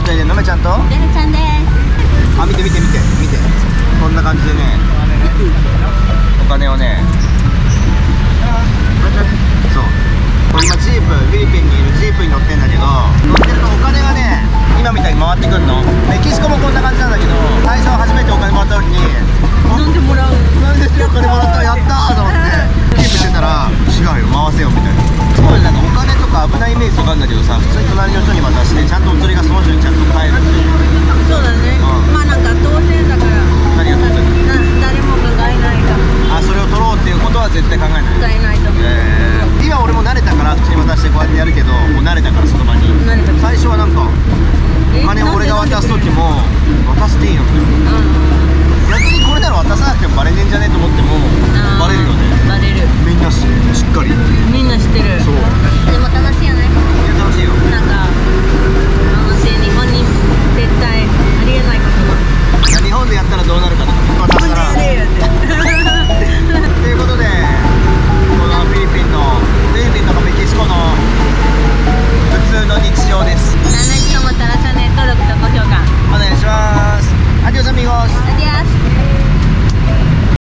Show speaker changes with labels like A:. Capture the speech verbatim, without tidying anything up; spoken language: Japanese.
A: と入れるのめちゃんと
B: デルちゃんです。
A: あ、見て見て見て見て、こんな感じでねお金をね、そうこれ今ジープ、フィリピンにいるジープに乗ってんだけど、乗ってるとお金がね今みたいに回ってくるの。メキシコもこんな感じなんだけど、最初初めてお金もらった時に
B: なんでもらう
A: なんでお金もらったらやったーと思ってキープしてたら、違うよ回せよみたいな。すごいなんかお金とか危ないイメージとかあるんだけどさ、普通に隣の人に渡してちゃんとお釣りがその人にちゃんと返るっていう。
B: そうだね、
A: うん
B: まあなんか当然だから
A: 何が当然
B: な誰も考えないか
A: あ、それを取ろうっていうことは絶対考えない。
B: 考えないと思う、
A: えー、今俺も慣れたから普通に渡してこうやってやるけど、もう慣れたからその場に。
B: 慣れた
A: 最初はなんか
B: え
A: お金を俺が渡す時も渡していいのみたいな。
B: うん
A: 逆にこれなら渡さなくてもバレねえんじゃねえと思ってもバレるよね。
B: バレる、
A: みんなししっかり
B: みんな知ってる。
A: そう
B: でも楽しいよね。
A: いや楽しいよ。
B: なんかあの日本に絶対ありえないことが
A: 日本でやったらどうなるかとか渡したら
B: 日本でやれよって
A: ということで、このフィリピンのフィリピンとかメキシコの普通の日常です。
B: 何の日と思ったらチャンネル登録と高評価
A: お願いします。アディオスアミゴス。
B: アディアス。